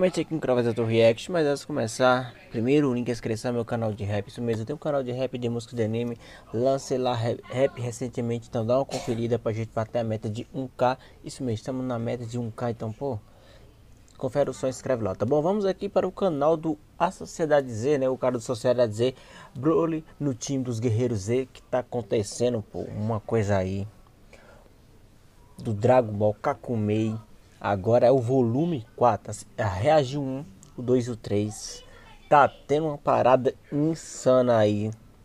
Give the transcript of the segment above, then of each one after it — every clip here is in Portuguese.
Comecei aqui no canal do React, mas antes de começar, primeiro o link é inscrever no meu canal de rap. Isso mesmo, eu tenho um canal de rap de música de anime. Lancei lá rap recentemente, então dá uma conferida pra gente bater a meta de 1k. Isso mesmo, estamos na meta de 1k, então pô, confere o som e inscreve lá, tá bom? Vamos aqui para o canal do A Sociedade Z, né? O cara do Sociedade Z, Broly no time dos Guerreiros Z. Que tá acontecendo, pô, uma coisa aí do Dragon Ball Kakumei. Agora é o volume 4, a Reage 1, o 2 e o 3. Tá tendo uma parada insana aí.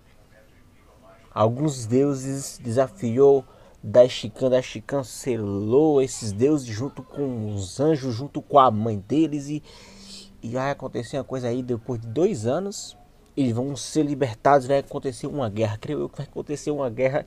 Alguns deuses desafiou Daishikan selou esses deuses junto com os anjos, junto com a mãe deles. E vai acontecer uma coisa aí, depois de 2 anos, eles vão ser libertados, vai acontecer uma guerra. Creio eu que vai acontecer uma guerra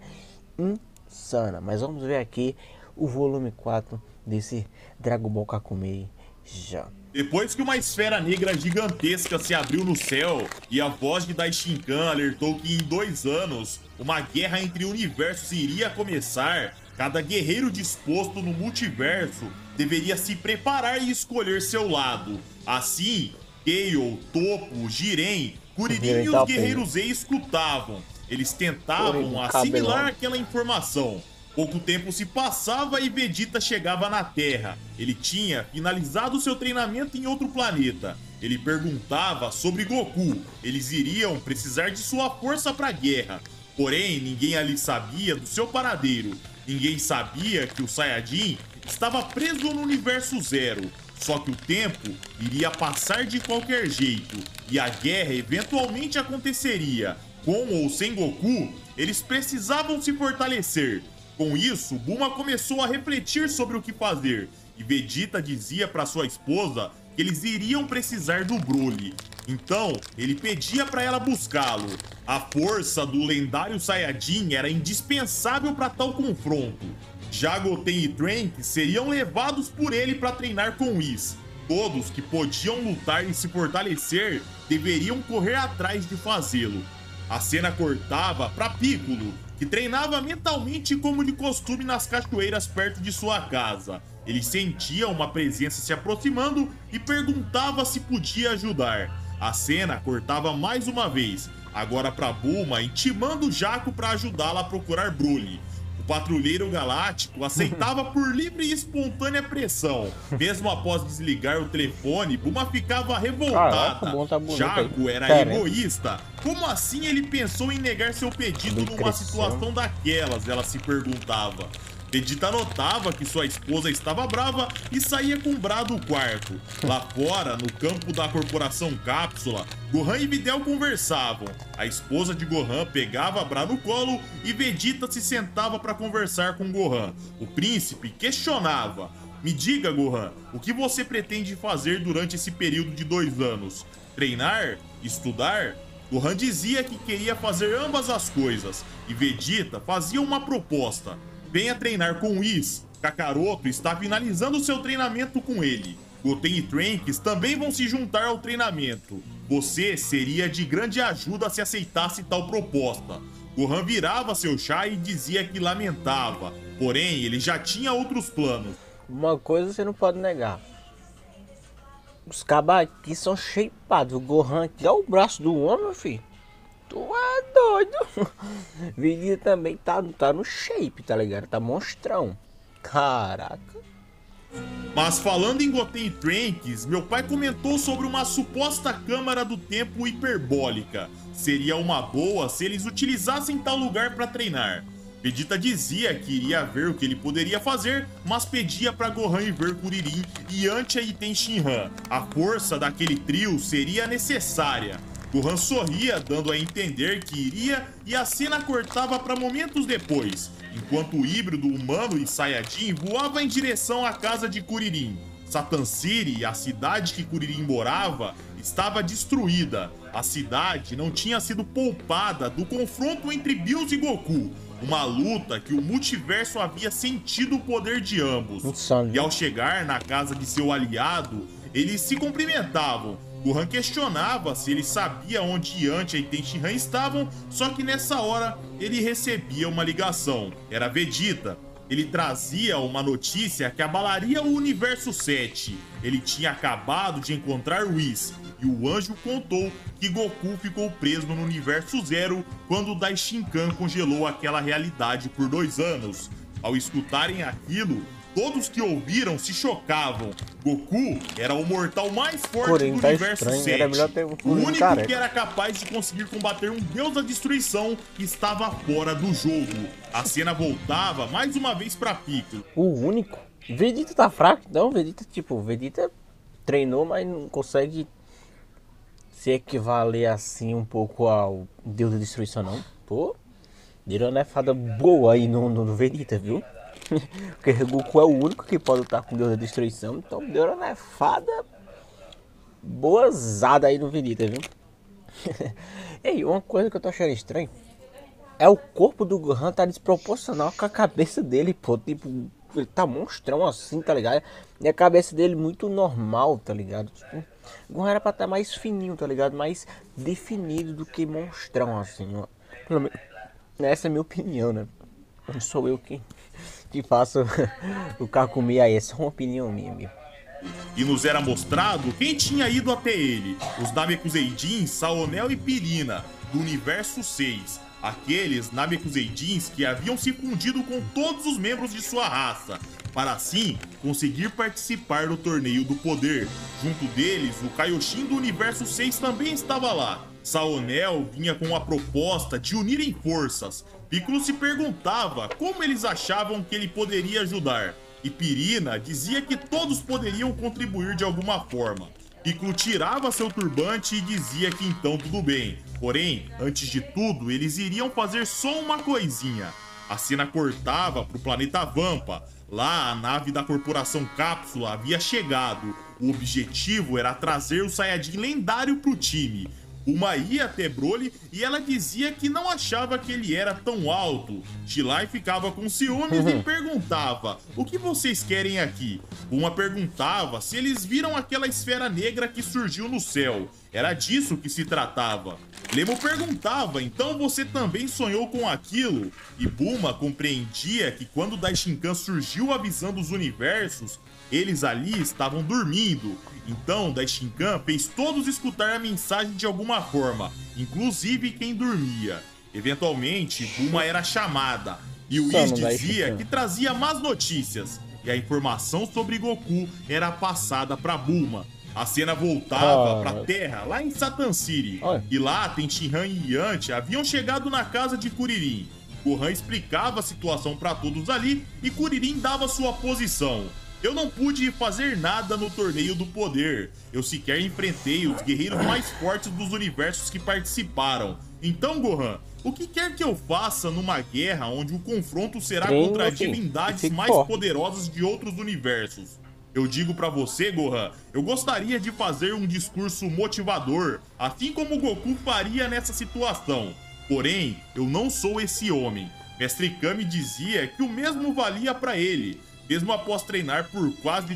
insana. Mas vamos ver aqui o volume 4 desse Dragon Ball Kakumei já. Depois que uma esfera negra gigantesca se abriu no céu e a voz de Daishinkan alertou que em 2 anos uma guerra entre universos iria começar, cada guerreiro disposto no multiverso deveria se preparar e escolher seu lado. Assim, Kale, Toppo, Jiren, Kuririn e os guerreiros Z escutavam. Eles tentavam assimilar aquela informação. Pouco tempo se passava e Vegeta chegava na Terra. Ele tinha finalizado seu treinamento em outro planeta. Ele perguntava sobre Goku. Eles iriam precisar de sua força para a guerra. Porém, ninguém ali sabia do seu paradeiro. Ninguém sabia que o Saiyajin estava preso no universo Zero. Só que o tempo iria passar de qualquer jeito. E a guerra eventualmente aconteceria. Com ou sem Goku, eles precisavam se fortalecer. Com isso, Bulma começou a refletir sobre o que fazer, e Vegeta dizia para sua esposa que eles iriam precisar do Broly. Então, ele pedia para ela buscá-lo. A força do lendário Saiyajin era indispensável para tal confronto. Já Goten e Trunks seriam levados por ele para treinar com Whis. Todos que podiam lutar e se fortalecer deveriam correr atrás de fazê-lo. A cena cortava para Piccolo, que treinava mentalmente como de costume nas cachoeiras perto de sua casa. Ele sentia uma presença se aproximando e perguntava se podia ajudar. A cena cortava mais uma vez, agora para Bulma intimando Jaco para ajudá-la a procurar Broly. O patrulheiro galáctico aceitava por livre e espontânea pressão. Mesmo após desligar o telefone, Bulma ficava revoltada. Jaco era egoísta. Como assim ele pensou em negar seu pedido numa situação daquelas? Ela se perguntava. Vegeta notava que sua esposa estava brava e saía com Bra do quarto. Lá fora, no campo da Corporação Cápsula, Gohan e Videl conversavam. A esposa de Gohan pegava Bra no colo e Vegeta se sentava para conversar com Gohan. O príncipe questionava. Me diga, Gohan, o que você pretende fazer durante esse período de 2 anos? Treinar? Estudar? Gohan dizia que queria fazer ambas as coisas, e Vegeta fazia uma proposta. Venha treinar com Whis. Kakaroto está finalizando seu treinamento com ele. Goten e Trunks também vão se juntar ao treinamento. Você seria de grande ajuda se aceitasse tal proposta. Gohan virava seu chá e dizia que lamentava, porém ele já tinha outros planos. Uma coisa você não pode negar. Os cabas aqui são shapeados. O Gohan aqui é o braço do homem, meu filho. Tu é doido. Vegeta também tá no shape, tá ligado? Tá monstrão. Caraca. Mas falando em Goten e Trunks, meu pai comentou sobre uma suposta câmara do tempo hiperbólica. Seria uma boa se eles utilizassem tal lugar para treinar. Vegeta dizia que iria ver o que ele poderia fazer, mas pedia para Gohan ir ver Kuririn, Yantia e Tenshinhan. A força daquele trio seria necessária. Gohan sorria, dando a entender que iria, e a cena cortava para momentos depois, enquanto o híbrido humano e Saiyajin voava em direção à casa de Kuririn. Satan City, a cidade que Kuririn morava, estava destruída. A cidade não tinha sido poupada do confronto entre Bills e Goku, uma luta que o multiverso havia sentido o poder de ambos. E ao chegar na casa de seu aliado, eles se cumprimentavam. Gohan questionava se ele sabia onde Yantia e Tenshinhan estavam, só que nessa hora ele recebia uma ligação. Era Vegeta. Ele trazia uma notícia que abalaria o Universo 7. Ele tinha acabado de encontrar Whis, e o anjo contou que Goku ficou preso no Universo Zero quando o Daishinkan congelou aquela realidade por 2 anos. Ao escutarem aquilo, todos que ouviram se chocavam. Goku era o mortal mais forte do Universo 7. O único que era capaz de conseguir combater um deus da destruição que estava fora do jogo. A cena voltava mais uma vez pra Piccolo. O único? Vegeta tá fraco? Não, Vegeta treinou, mas não consegue se equivaler assim um pouco ao deus da destruição, não. Pô, deu uma nefada boa aí no Vegeta, viu? Porque Goku é o único que pode lutar com o Deus da Destruição. Então deu uma nefada boazada aí no Vegeta, viu? Ei, uma coisa que eu tô achando estranho é o corpo do Gohan tá desproporcional com a cabeça dele, pô. Tipo, ele tá monstrão assim, tá ligado? E a cabeça dele muito normal, tá ligado? Tipo, o Gohan era pra estar mais fininho, tá ligado? Mais definido do que monstrão, assim. Pelo menos, essa é a minha opinião, né? Não sou eu que faço o Kakumi aí, essa é uma opinião minha. E nos era mostrado quem tinha ido até ele: os Namekuseidins, Saonel e Pirina, do Universo 6. Aqueles Namekuseidins que haviam se fundido com todos os membros de sua raça, para assim conseguir participar do Torneio do Poder. Junto deles, o Kaioshin do Universo 6 também estava lá. Saonel vinha com a proposta de unirem forças. Piccolo se perguntava como eles achavam que ele poderia ajudar, e Pirina dizia que todos poderiam contribuir de alguma forma. Piccolo tirava seu turbante e dizia que então tudo bem, porém, antes de tudo, eles iriam fazer só uma coisinha. A cena cortava para o planeta Vampa. Lá, a nave da Corporação Cápsula havia chegado. O objetivo era trazer o Saiyajin lendário para o time. Uma ia até Broly e ela dizia que não achava que ele era tão alto. Chilai ficava com ciúmes e perguntava: o que vocês querem aqui? Uma perguntava se eles viram aquela esfera negra que surgiu no céu. Era disso que se tratava. Lemo perguntava: então você também sonhou com aquilo? E Bulma compreendia que quando Daishinkan surgiu avisando os universos, eles ali estavam dormindo. Então Daishinkan fez todos escutar a mensagem de alguma forma, inclusive quem dormia. Eventualmente, Bulma era chamada, e o Whis dizia que trazia más notícias, e a informação sobre Goku era passada para Bulma. A cena voltava pra Terra, lá em Satan City, e lá Tenshinhan e Yanti haviam chegado na casa de Kuririn. Gohan explicava a situação para todos ali, e Kuririn dava sua posição. Eu não pude fazer nada no Torneio do Poder. Eu sequer enfrentei os guerreiros mais fortes dos universos que participaram. Então, Gohan, o que quer que eu faça numa guerra onde o confronto será contra divindades mais poderosas de outros universos? Eu digo pra você, Gohan, eu gostaria de fazer um discurso motivador, assim como Goku faria nessa situação. Porém, eu não sou esse homem. Mestre Kami dizia que o mesmo valia pra ele. Mesmo após treinar por quase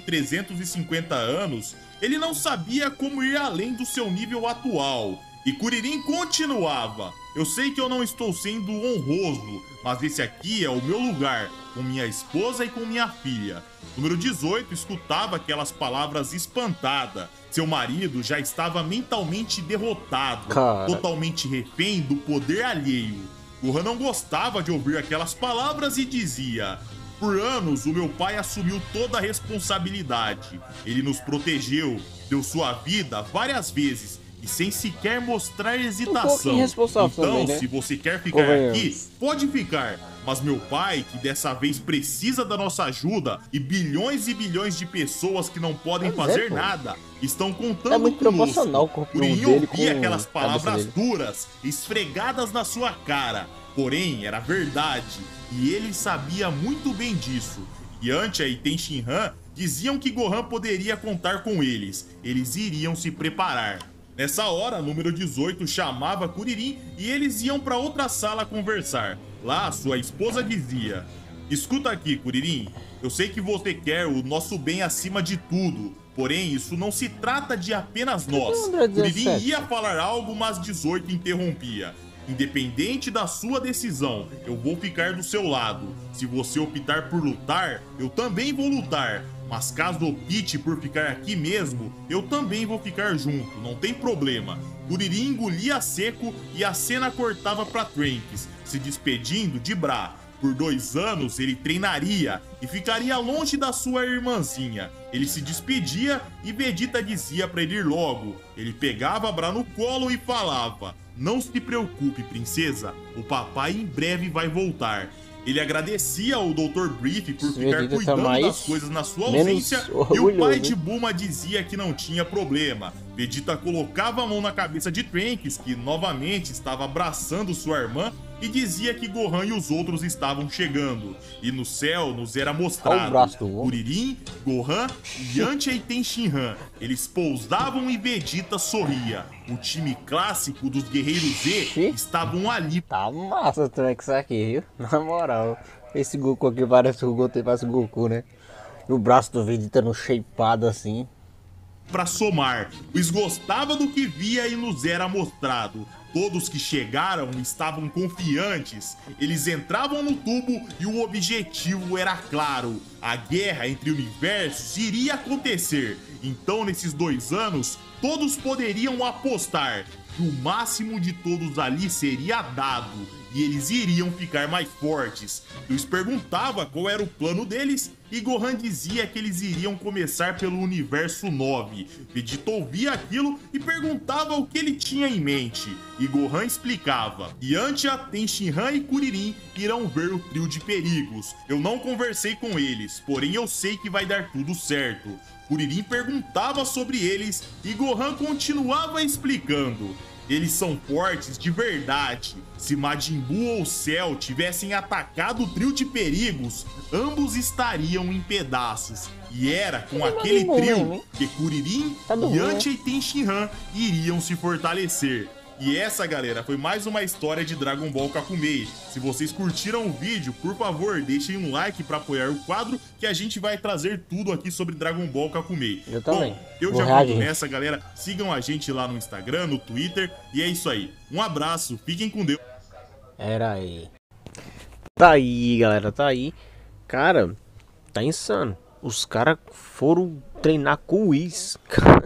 350 anos, ele não sabia como ir além do seu nível atual. E Kuririn continuava: eu sei que eu não estou sendo honroso, mas esse aqui é o meu lugar, com minha esposa e com minha filha. Número 18 escutava aquelas palavras espantada. Seu marido já estava mentalmente derrotado, totalmente refém do poder alheio. Gohan não gostava de ouvir aquelas palavras e dizia: por anos, o meu pai assumiu toda a responsabilidade. Ele nos protegeu, deu sua vida várias vezes e sem sequer mostrar hesitação. Então, também, né? Se você quer ficar aqui, pode ficar. Mas meu pai, que dessa vez precisa da nossa ajuda, e bilhões de pessoas que não podem fazer nada, estão contando muito proporcional com o Kuririn ouvia aquelas palavras duras, esfregadas na sua cara. Porém, era verdade, e ele sabia muito bem disso. Yantia e Tenshinhan diziam que Gohan poderia contar com eles. Eles iriam se preparar. Nessa hora, número 18 chamava Kuririn e eles iam para outra sala conversar. Lá, sua esposa dizia: escuta aqui, Kuririn, eu sei que você quer o nosso bem acima de tudo. Porém, isso não se trata de apenas nós. Kuririn ia falar algo, mas 18 interrompia. Independente da sua decisão, eu vou ficar do seu lado. Se você optar por lutar, eu também vou lutar. Mas caso opte por ficar aqui mesmo, eu também vou ficar junto, não tem problema. Kuririn engolia seco e a cena cortava para Trunks, se despedindo de Bra. Por 2 anos ele treinaria e ficaria longe da sua irmãzinha. Ele se despedia e Vegeta dizia para ele ir logo. Ele pegava Bra no colo e falava: "Não se preocupe, princesa, o papai em breve vai voltar." Ele agradecia ao Dr. Brief por ficar cuidando das coisas na sua ausência e o pai de Bulma dizia que não tinha problema. Vegeta colocava a mão na cabeça de Trunks, que novamente estava abraçando sua irmã, e dizia que Gohan e os outros estavam chegando. E no céu nos era mostrado Kuririn, Gohan, Yantia e Tenshinhan. Eles pousavam e Vegeta sorria. O time clássico dos Guerreiros Z estavam ali. Tá massa o Trunks aqui, viu? Na moral. Esse Goku aqui parece o Goku, né? E o braço do Vegeta no shapeado assim. Para somar, pois gostava do que via e nos era mostrado. Todos que chegaram estavam confiantes. Eles entravam no tubo e o objetivo era claro. A guerra entre universos iria acontecer. Então, nesses 2 anos, todos poderiam apostar que o máximo de todos ali seria dado. E eles iriam ficar mais fortes. Deus perguntava qual era o plano deles e Gohan dizia que eles iriam começar pelo universo 9. Vegeta ouvia aquilo e perguntava o que ele tinha em mente. E Gohan explicava: Yantia, Tenshinhan e Kuririn irão ver o trio de perigos. Eu não conversei com eles, porém eu sei que vai dar tudo certo. Kuririn perguntava sobre eles e Gohan continuava explicando. Eles são fortes de verdade. Se Majin Buu ou Cell tivessem atacado o trio de perigos, ambos estariam em pedaços. E era com aquele trio que Kuririn, Yantia e Tenshinhan iriam se fortalecer. E essa, galera, foi mais uma história de Dragon Ball Kakumei. Se vocês curtiram o vídeo, por favor, deixem um like para apoiar o quadro, que a gente vai trazer tudo aqui sobre Dragon Ball Kakumei. Eu também. Bom, eu já vou nessa, galera. Sigam a gente lá no Instagram, no Twitter. E é isso aí. Um abraço, fiquem com Deus. Era aí. Tá aí, galera, tá aí. Cara, tá insano. Os caras foram treinar com o Whis.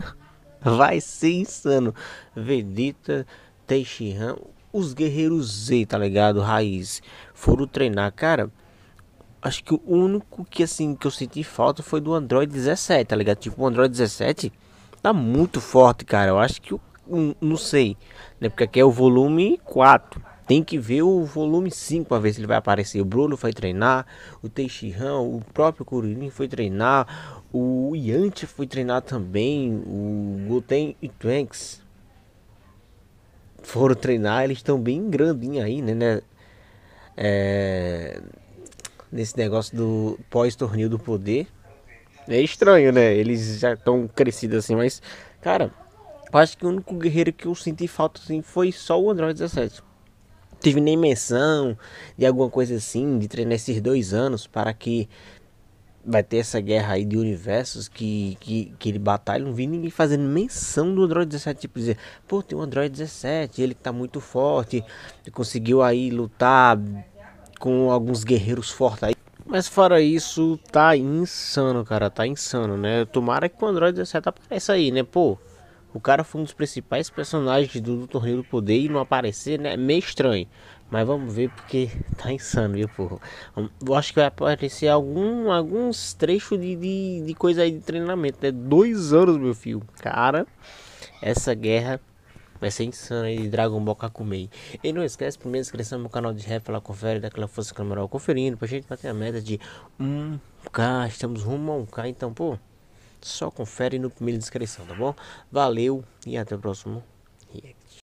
Vai ser insano. Vegeta, Tenshinhan, os Guerreiros Z, tá ligado? Raiz. Foram treinar, cara. Acho que o único que assim que eu senti falta foi do Android 17, tá ligado? Tipo, o Android 17 tá muito forte, cara. Eu acho que não sei, né? Porque aqui é o volume 4. Tem que ver o volume 5 para ver se ele vai aparecer. O Bruno foi treinar, o Tenshinhan, o próprio Kuririn foi treinar, o Yantia foi treinar também, o Goten e Trunks foram treinar. Eles estão bem grandinhos aí, né? Nesse negócio do pós-torneio do poder. É estranho, né? Eles já estão crescidos assim, mas, cara, eu acho que o único guerreiro que eu senti falta assim foi só o Android 17. Tive nem menção de alguma coisa assim, de treinar esses 2 anos para que vai ter essa guerra aí de universos que ele batalha. Não vi ninguém fazendo menção do Android 17, tipo dizer, pô, tem um Android 17, ele que tá muito forte, conseguiu aí lutar com alguns guerreiros fortes aí. Mas fora isso, tá insano, cara, tá insano, né? Tomara que o Android 17 apareça aí, né, pô. O cara foi um dos principais personagens do Torneio do Poder e não aparecer, né? É meio estranho. Mas vamos ver porque tá insano, viu, porra? Eu acho que vai aparecer alguns trechos de coisa aí de treinamento, né? 2 anos, meu filho. Cara, essa guerra vai ser insana aí de Dragon Ball Kakumei. E não esquece, primeiro inscrição no meu canal de rap, lá confere, daquela força câmera conferindo, pra gente bater a meta de 1K. Estamos rumo a 1K, então, pô. Só confere no primeiro inscrição, tá bom? Valeu e até o próximo react.